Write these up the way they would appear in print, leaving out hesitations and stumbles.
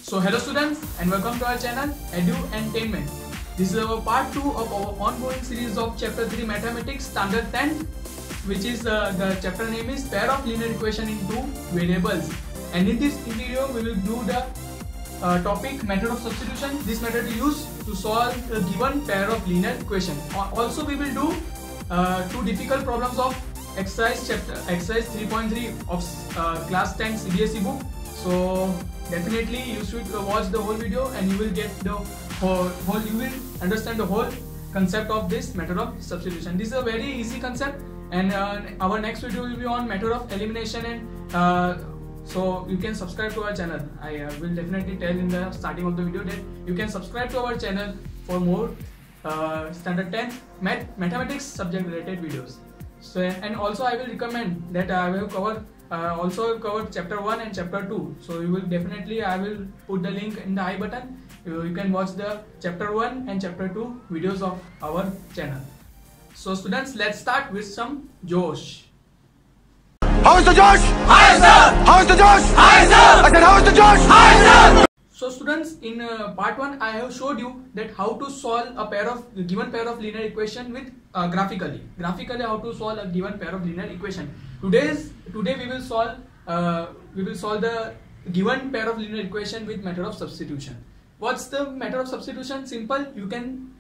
So hello students and welcome to our channel EduEntainment. This is our part 2 of our ongoing series of chapter 3 Mathematics Standard 10, which is the chapter name is Pair of Linear Equation in Two Variables. And in this video we will do the topic method of substitution. This method is used to solve a given pair of linear equation. Also we will do two difficult problems of exercise 3.3 of class 10 CBSE book. So definitely you should watch the whole video and you will get the whole you will understand the whole concept of this method of substitution. This is a very easy concept, and our next video will be on method of elimination, and so you can subscribe to our channel. I will definitely tell in the starting of the video that you can subscribe to our channel for more standard 10 mathematics subject related videos. So, and also I will recommend that I will cover also covered chapter 1 and chapter 2. So you will definitely, I will put the link in the I button. You can watch the chapter 1 and chapter 2 videos of our channel. So students, let's start with some Josh. How is the Josh? Hi sir! How is the Josh? Hi sir! I said, how is the Josh? Hi sir! So students, in part 1 I have showed you that how to solve a given pair of linear equation with graphically how to solve a given pair of linear equation. Today we will solve the given pair of linear equation with method of substitution. What's the method of substitution? Simple. You can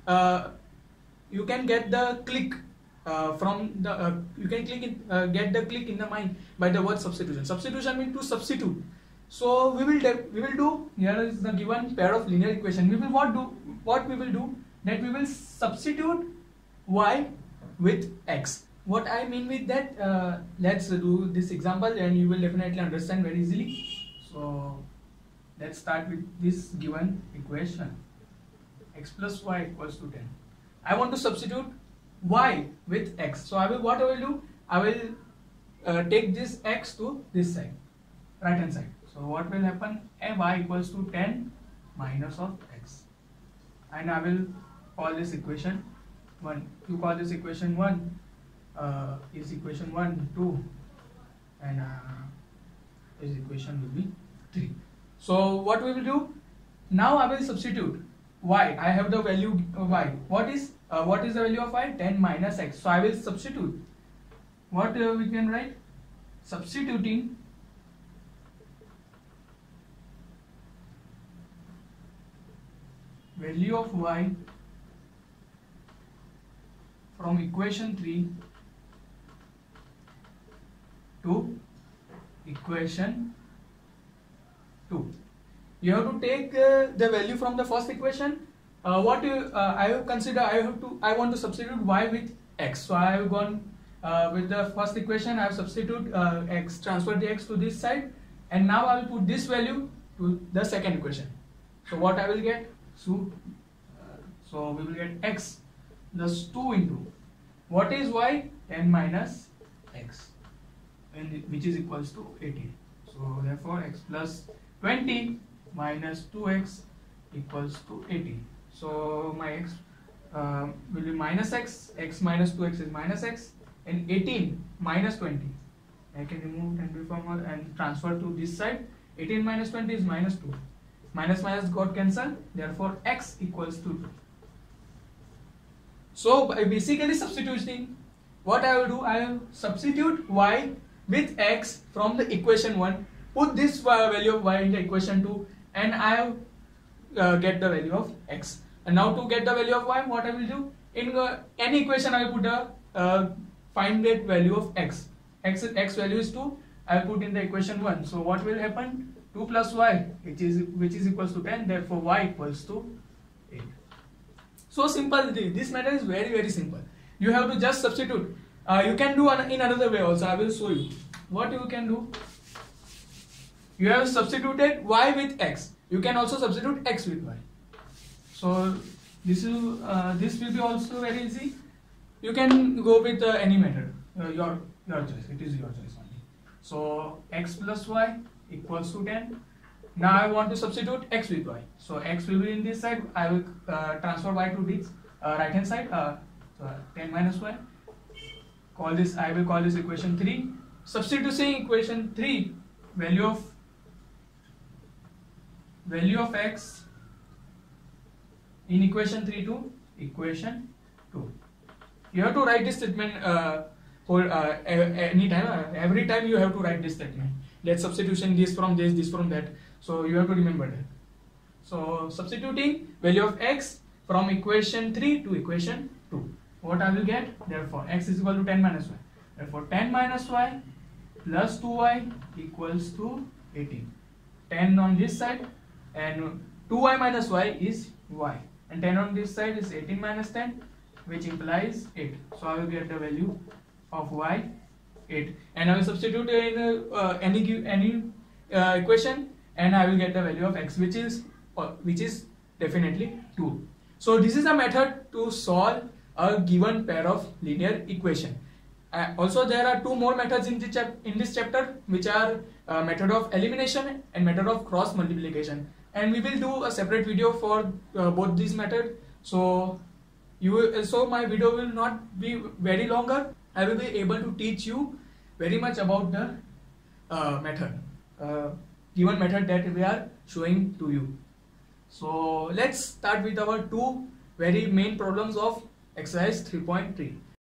get the click from the get the click in the mind by the word substitution. Substitution means to substitute. So we will do, here is the given pair of linear equation. We will do that we will substitute y with x. What I mean with that, let's do this example and you will definitely understand very easily. So let's start with this given equation, x plus y equals to 10. I want to substitute y with x. So what I will do, I will take this x to this side, right hand side. So what will happen? Y equals to 10 minus of x, and I will call this equation 1. You call this equation 1 is equation 1, 2, and this equation will be 3. So what we will do? Now I will substitute y. I have the value y. What is the value of y? 10 minus x. So I will substitute. What we can write? Substituting value of y from equation 3 to equation 2. You have to take the value from the first equation. I want to substitute y with x. So I have gone with the first equation. I have substituted x, transferred the x to this side, and now I will put this value to the second equation. So what I will get? So we will get x plus 2 into what is y? 10 minus x, and which is equals to 18. So therefore x plus 20 minus 2x equals to 18. So my x will be minus x. X minus 2x is minus x, and 18 minus 20. I can remove and reform and transfer to this side. 18 minus 20 is minus 2. Minus minus got cancelled, therefore x equals to 2. So by basically substituting, what I will do, I will substitute y with x from the equation 1, put this value of y in the equation 2, and I will get the value of x. And now to get the value of y, what I will do, in any equation I will put a find that value of x. X value is 2, I will put in the equation 1. So what will happen? 2 plus y, which is equals to 10, therefore y equals to 8. So simple. This method is very, very simple. You have to just substitute. You can do in another way also. I will show you what you can do. You have substituted y with x. You can also substitute x with y. So this will be also very easy. You can go with any method. Your choice. It is your choice only. So x plus y equals to 10. Now I want to substitute x with y. So x will be in this side. I will transfer y to this right hand side. So 10 minus y. I will call this equation 3. Substituting equation 3, value of value of x in equation 3 to equation 2. You have to write this statement anytime, every time you have to write this statement. That substitution, this from this from that. So you have to remember that. So substituting value of x from equation 3 to equation 2. What I will get? Therefore x is equal to 10 minus y. Therefore 10 minus y plus 2y equals to 18. 10 on this side and 2y minus y is y. And 10 on this side is 18 minus 10, which implies 8. So I will get the value of y 8. And I will substitute in any equation, and I will get the value of x, which is definitely 2. So this is a method to solve a given pair of linear equation. Also, there are two more methods in this chapter, which are method of elimination and method of cross multiplication. And we will do a separate video for both these methods. So my video will not be very longer. I will be able to teach you very much about the given method that we are showing to you. So let's start with our two very main problems of exercise 3.3.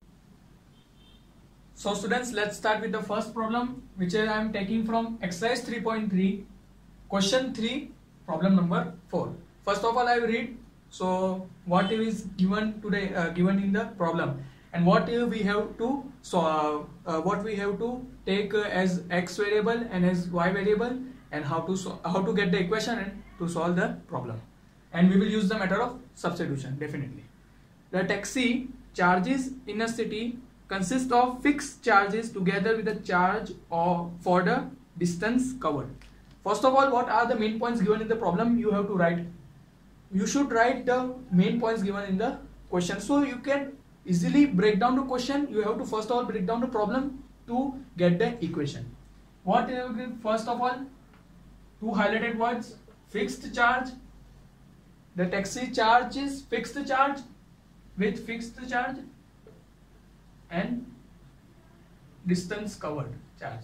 So students, let's start with the first problem, which I am taking from exercise 3.3, question 3, problem number 4. First of all, I will read so what is given today, given in the problem, and what we have to solve, what we have to take as x variable and as y variable, and how to get the equation and to solve the problem. And we will use the method of substitution definitely. The taxi charges in a city consist of fixed charges together with the charge for the distance covered. First of all, what are the main points given in the problem? You have to write. You should write the main points given in the question, so you can easily break down the question. You have to first of all break down the problem to get the equation. What first of all, two highlighted words: fixed charge. The taxi charge is fixed charge with fixed charge, and distance covered charge.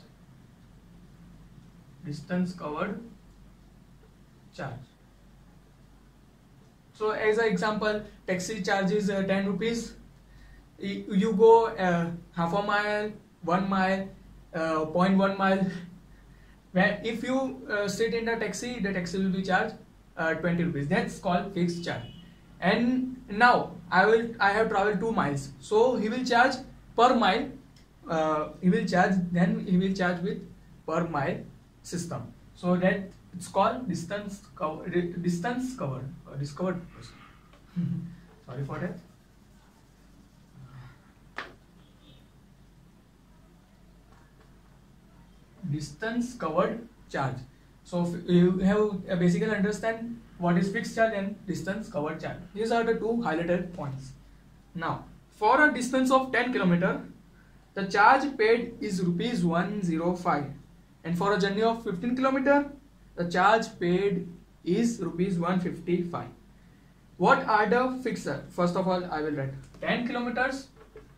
Distance covered charge. So as an example, taxi charges 10 rupees. You go half a mile, 1 mile, 0.1 mile. If you sit in the taxi will be charged 20 rupees. That's called fixed charge. And now I have traveled 2 miles, so he will charge per mile. He will charge with per mile system. So that it's called distance covered or discovered. Sorry for that. Distance covered charge. So you have basically understand what is fixed charge and distance covered charge. These are the two highlighted points. Now, for a distance of 10 km, the charge paid is rupees 105, and for a journey of 15 km, the charge paid is rupees 155. What are the fixed? First of all, I will write 10 kilometers.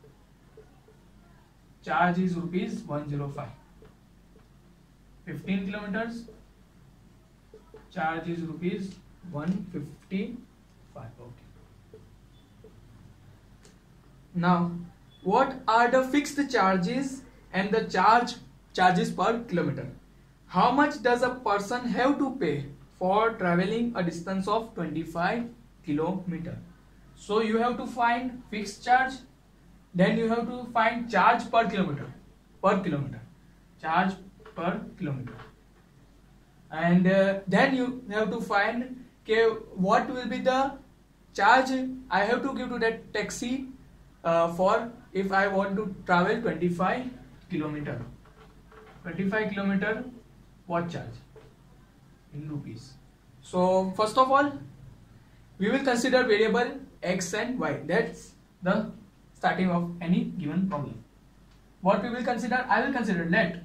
Charge is rupees 105. 15 kilometers. Charge is rupees 155. Okay. Now, what are the fixed charges and the charges per kilometer? How much does a person have to pay for traveling a distance of 25 km? So you have to find fixed charge, then you have to find charge per kilometer. Charge per kilometer. And then you have to find what will be the charge I have to give to that taxi for if I want to travel 25 km. 25 km, what charge in rupees? So first of all, we will consider variable x and y. That's the starting of any given problem. What we will consider? I will consider let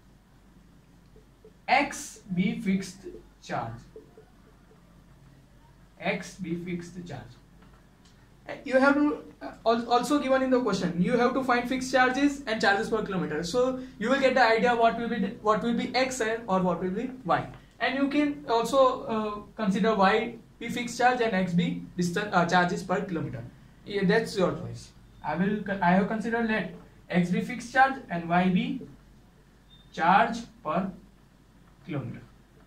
x be fixed charge. X be fixed charge. You have to also given in the question, you have to find fixed charges and charges per kilometer. So you will get the idea what will be x or what will be y. And you can also consider y be fixed charge and x be distance charges per kilometer. Yeah, that's your choice. I have considered let x be fixed charge and y be charge per kilometer.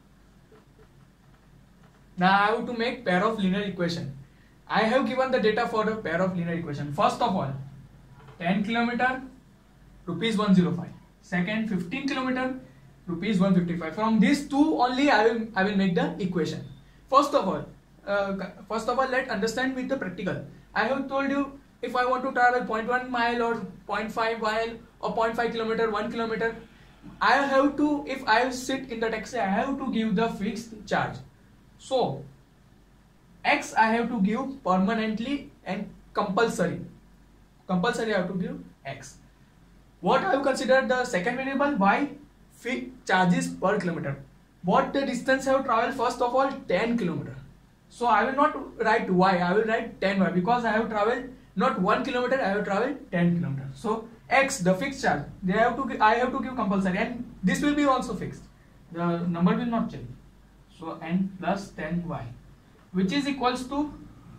Now I have to make pair of linear equation. I have given the data for a pair of linear equation. First of all, 10 kilometer rupees 105. Second, 15 kilometer rupees 155. From these two only I will make the equation. First of all, let's understand with the practical. I have told you if I want to travel 0.1 mile or 0.5 mile or 0.5 kilometer, 1 kilometer, I have to, if I sit in the taxi, I have to give the fixed charge. So X I have to give permanently and compulsory. Compulsory I have to give X. What I have considered the second variable, Y fixed charges per kilometer. What the distance I have traveled, first of all 10 kilometer. So I will not write Y, I will write 10Y because I have traveled not 1 kilometer, I have traveled 10 kilometer. So X, the fixed charge, I have to give compulsory, and this will be also fixed. The number will not change. So n plus 10y, which is equals to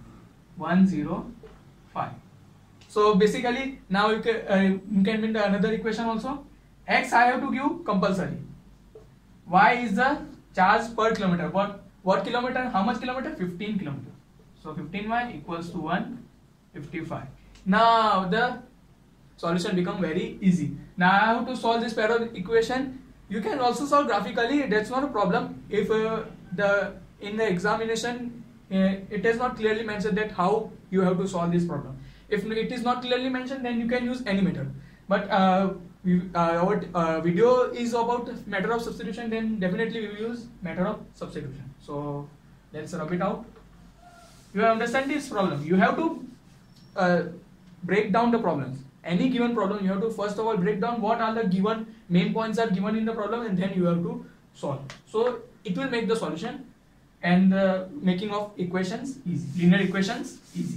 105. So basically now you can make another equation also. X I have to give compulsory. Y is the charge per kilometer. What kilometer? How much kilometer? 15 kilometer. So 15y equals to 155. Now the solution become very easy. Now I have to solve this pair of equation. You can also solve graphically. That's not a problem. If in the examination it is not clearly mentioned that how you have to solve this problem. If it is not clearly mentioned, then you can use any method. But our video is about method of substitution, then definitely we will use method of substitution. So let's rub it out. You understand this problem. You have to break down the problems. Any given problem, you have to first of all break down what are the given main points are given in the problem, and then you have to solve. So it will make the solution and the making of equations easy, linear equations easy.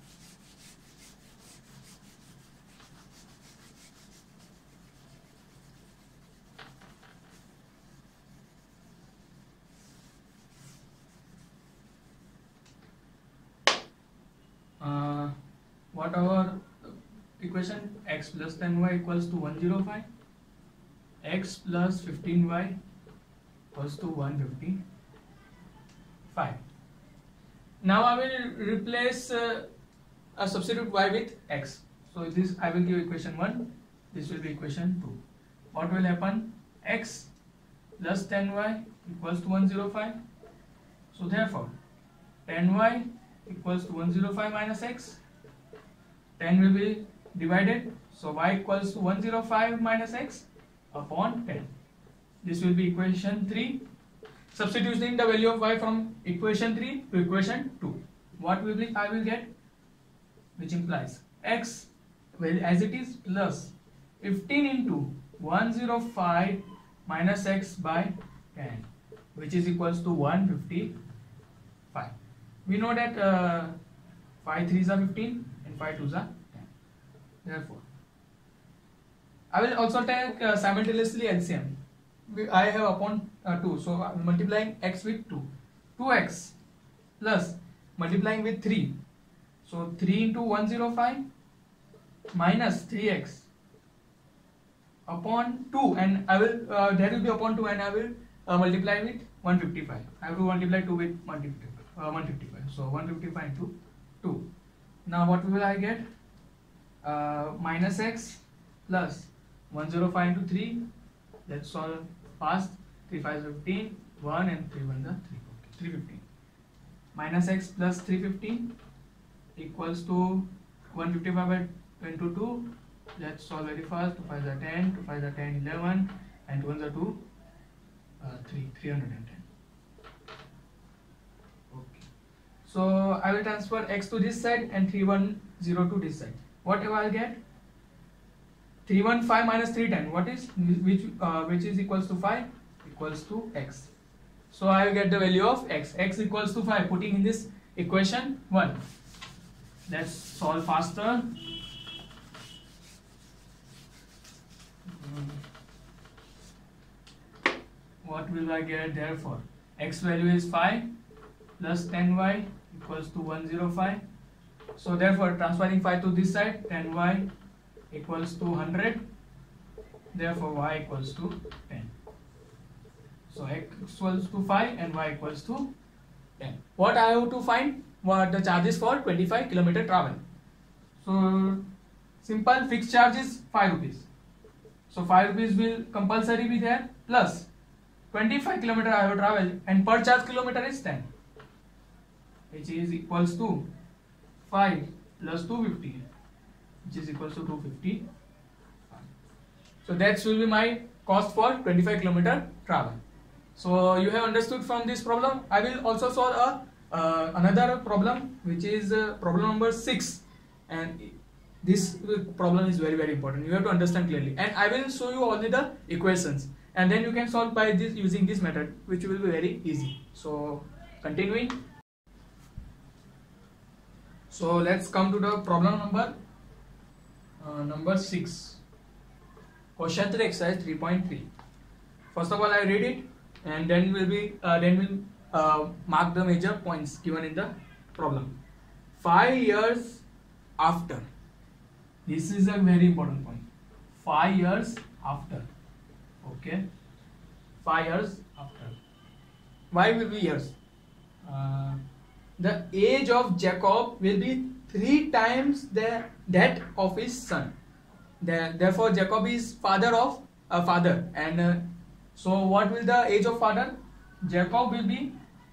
What our equation? X plus 10y equals to 105, x plus 15y equals to 155. Now I will replace a substitute y with x. So this I will give equation 1, this will be equation 2. What will happen? X plus 10y equals to 105. So therefore 10y equals to 105 minus x. 10 will be divided, so y equals to 105 minus x upon 10. This will be equation 3. Substituting the value of y from equation 3 to equation 2. What will be I will get? Which implies x, well, as it is, plus 15 into 105 minus x by 10, which is equals to 155. We know that 5 3s are 15 and 5 2s are 10. Therefore, I will also take simultaneously LCM. I have upon 2, so I am multiplying x with 2. 2x plus multiplying with 3. So 3 into 105 minus 3x upon 2, and I will that will be upon 2, and I will multiply with 155. I have to multiply 2 with 155. So 155 into 2. Now what will I get? Minus x plus 105 into 3. Let's solve fast. 3 5 is 15, 1 and 3 1 is 3. 315. Minus x plus 315 equals to 155 by 10 to 2. Let's solve very fast. 2 5 is 10, 2 5 is 10, 11, and 2 1 is 2, 310. Okay. So I will transfer x to this side and 310 to this side. What will I get? 315 minus 310. What is which is equals to 5 equals to x. So I will get the value of x. X equals to 5. Putting in this equation 1. Let's solve faster. what will I get? Therefore x value is 5 plus 10y equals to 105. So therefore transferring 5 to this side, 10y equals to 100. Therefore y equals to 10. So x equals to 5 and y equals to 10. What I have to find? What the charges for 25 km travel. So simple, fixed charge is 5 rupees. So 5 rupees will compulsory be there, plus 25 km I have traveled, and per charge kilometer is 10, which is equals to 5 plus 250, which is equals to 250. So that will be my cost for 25 km travel. So you have understood from this problem. I will also solve another problem, which is problem number 6, and this problem is very important. You have to understand clearly, and I will show you only the equations, and then you can solve by this using this method, which will be very easy. So continuing. So let's come to the problem number 6. Question 3, exercise 3.3. First of all, I read it, and then we'll mark the major points given in the problem. 5 years after. This is a very important point. 5 years after. Okay. 5 years after. Why will be years? The age of Jacob will be 3 times that of his son. Therefore, Jacob is father of a father, and so what will the age of father? Jacob will be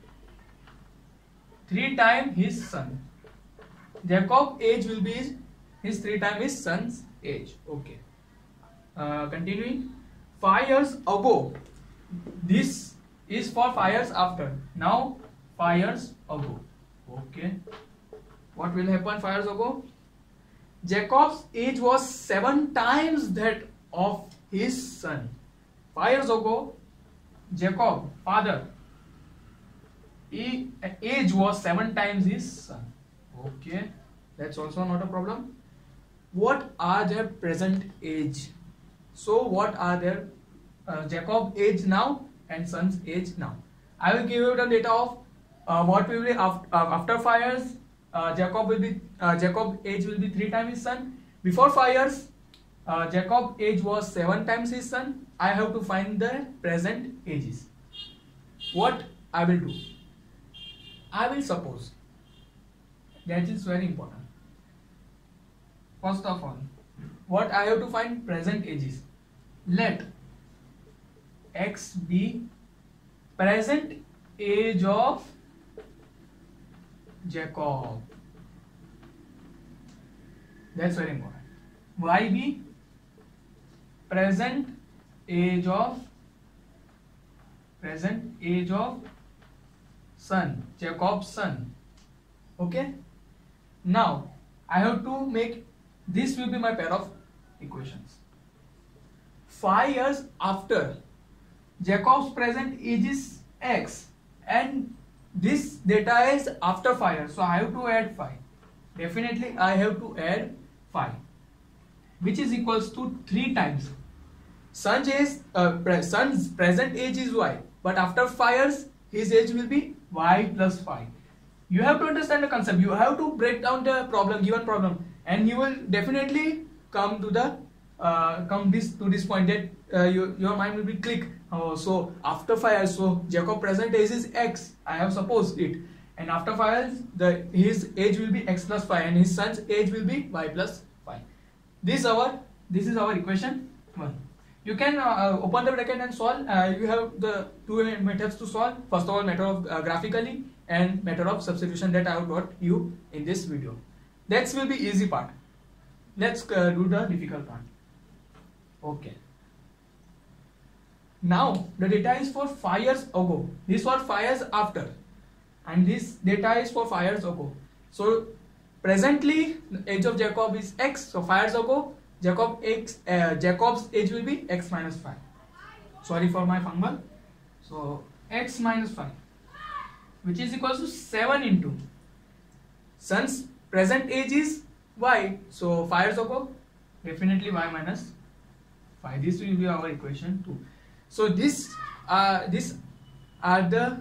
3 times his son. Jacob age will be his 3 times his son's age. Okay. Continuing. 5 years ago. This is for 5 years after. Now 5 years ago. Okay. What will happen 5 years ago? Jacob's age was 7 times that of his son. 5 years ago, Jacob, father, age was 7 times his son. Okay, that's also not a problem. What are their present age? So what are their Jacob age now and son's age now? I will give you the data of what will be after 5 years. Jacob age will be 3 times his son. Before 5 years, Jacob age was 7 times his son. I have to find the present ages. What I will do? I will suppose, that is very important. First of all, what I have to find present ages. Let x be present age of Jacob. That's very important. Y be present age of son, Jacob's son. Okay. Now I have to make this will be my pair of equations. 5 years after, Jacob's present age is x, and this data is after 5 years, so I have to add 5. Definitely I have to add 5, which is equals to 3 times. Son's present age is y, but after 5 years his age will be y plus 5. You have to understand the concept. You have to break down the given problem, and you will definitely come to the to this point that your mind will be click. Oh, so after 5 years, so Jacob present age is x. I have supposed it, and after 5 years, his age will be x plus 5, and his son's age will be y plus 5. This is our equation 1. You can open the bracket and solve. You have the 2 methods to solve. First of all, method of graphically, and method of substitution that I have taught you in this video. That will be easy part. Let's do the difficult part. Okay. Now the data is for 5 years ago. This was 5 years after, and this data is for 5 years ago. So presently the age of Jacob is x. So 5 years ago, Jacob's age will be x minus 5. Sorry for my fumble. So x minus 5, which is equals to 7 into son's present age is y. So 5 years ago, definitely y minus 5. This will be our equation 2. So this These are the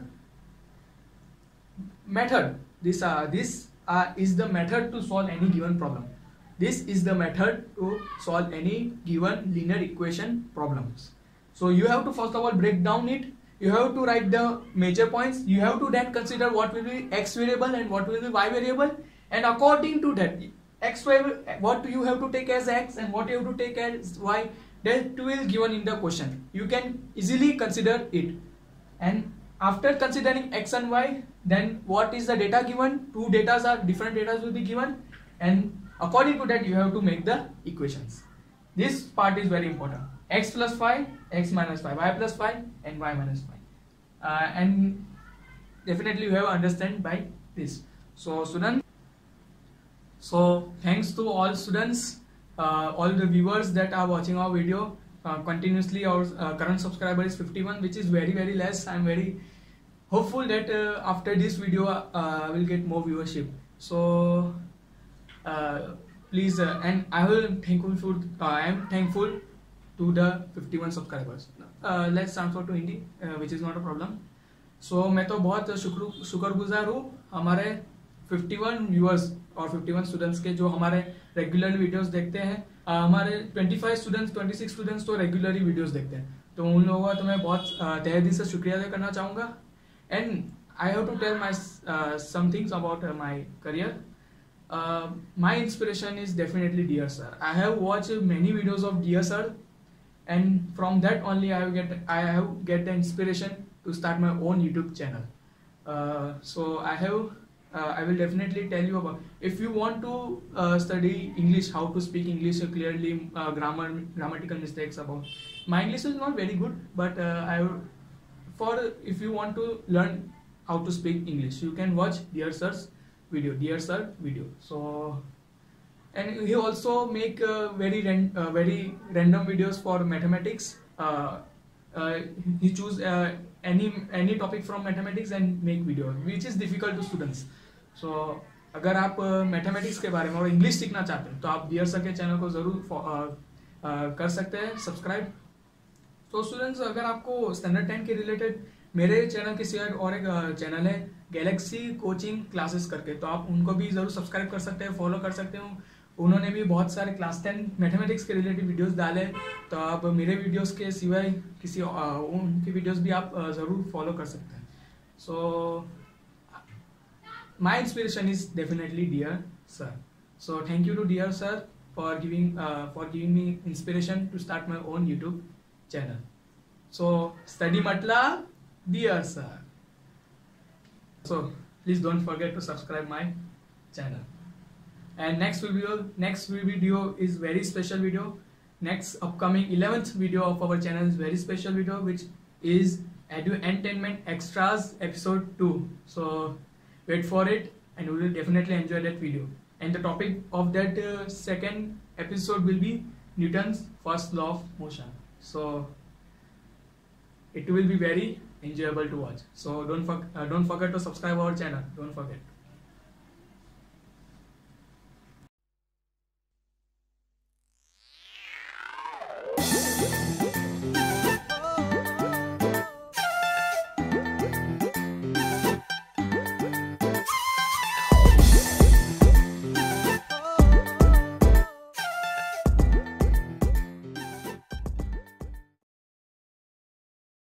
method. This is the method to solve any given problem. This is the method to solve any given linear equation problems. So you have to first of all break down it. You have to write the major points. You have to then consider what will be x variable and what will be y variable, and according to that x variable, what you have to take as x and what you have to take as y, that will given in the question. You can easily consider it, and after considering x and y, then what is the data given? Two datas are different datas will be given, and according to that you have to make the equations. This part is very important. X plus 5, x minus 5, y plus 5 and y minus 5, and definitely you have understand by this. So students, so thanks to all students, all the viewers that are watching our video continuously. Our current subscriber is 51, which is very less. I am very hopeful that after this video I will get more viewership. So please, and I am thankful to the 51 subscribers. Let's transfer to Hindi, which is not a problem. So मैं तो बहुत शुक्रगुजार हूँ हमारे 51 viewers और 51 students के जो हमारे रेगुलर वीडियोस देखते हैं. हमारे 25 स्टूडेंट्स 26 स्टूडेंट्स तो रेगुलरली वीडियोस देखते हैं, तो उन लोगों का तो मैं बहुत तहे दिल से शुक्रिया अदा करना चाहूँगा. And I have to tell my some things about my career. My inspiration is definitely Dear Sir. I have watched many videos of Dear Sir, and from that only I have get the inspiration to start my own YouTube channel. So I will definitely tell you about, if you want to study English, how to speak English clearly, grammatical mistakes about. My English is not very good, but if you want to learn how to speak English, you can watch Dear Sir's video. So, and he also make very random videos for mathematics. He choose any topic from mathematics and make video, which is difficult to students. So अगर आप mathematics के बारे में और English सीखना चाहते हैं तो आप डियर सर के चैनल को जरूर कर सकते हैं सब्सक्राइब. तो स्टूडेंट्स, अगर आपको स्टैंडर्ड 10 के रिलेटेड मेरे चैनल के सिवाय और एक चैनल है गैलेक्सी कोचिंग क्लासेस करके, तो आप उनको भी जरूर सब्सक्राइब कर सकते हैं, फॉलो कर सकते हो. उन्होंने भी बहुत सारे क्लास 10 मैथमेटिक्स के रिलेटेड वीडियोस डाले, तो आप मेरे वीडियोस के सिवाय किसी उनकी वीडियोस भी आप ज़रूर फॉलो कर सकते हैं. So my inspiration is definitely dear sir. So thank you to dear sir for giving me inspiration to start my own YouTube channel. So study मतलब dear sir. So please don't forget to subscribe my channel. And next video is very special video. Next upcoming 11th video of our channel is very special video, which is Edu-Entertainment Extras episode 2. So wait for it and you will definitely enjoy that video. And the topic of that second episode will be Newton's first law of motion. So it will be very enjoyable to watch. So don't forget to subscribe our channel. Don't forget.